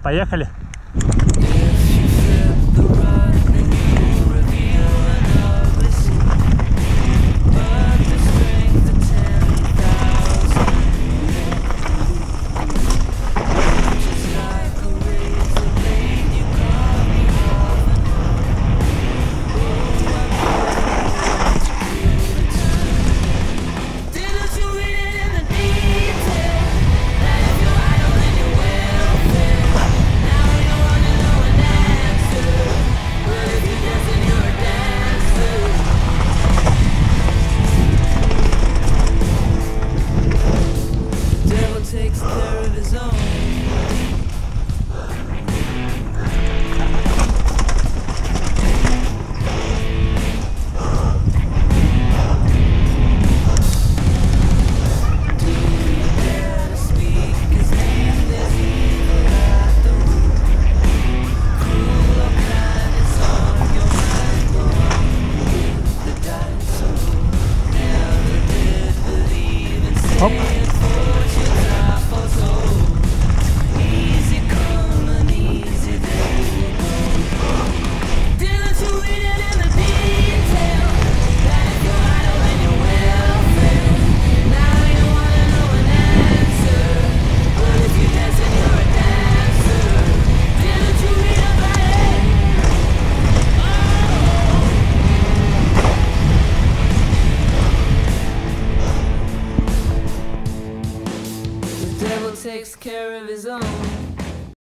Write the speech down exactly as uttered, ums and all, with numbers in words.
Поехали. Takes care of his own. Do you dare to speak his name? There's evil at the root. Cruel or kind, it's on your mind. Go on, the dice. Never did believe in saying.